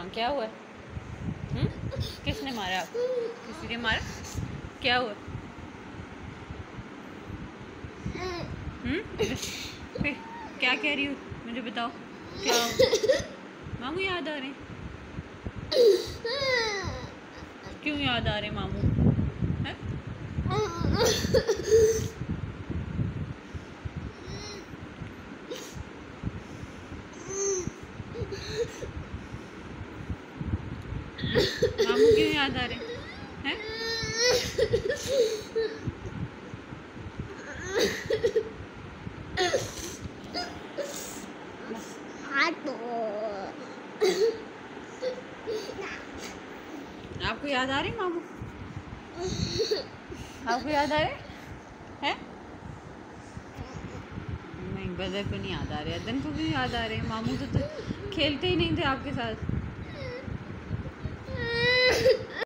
हाँ क्या हुआ? किसने मारा आपको? किसी ने मारा? क्या हुआ? फिर क्या कह रही हो? मुझे बताओ क्या हुआ? मामू याद आ रहे हैं? क्यों याद आ रहे मामू? है? मामू क्यों याद आ रहे हैं? आपको याद आ रहे मामू? आपको याद आ रहे हैं? नहीं, बदर को नहीं याद आ रहे, अदन को भी याद आ रहे हैं। मामू तो खेलते ही नहीं थे आपके साथ।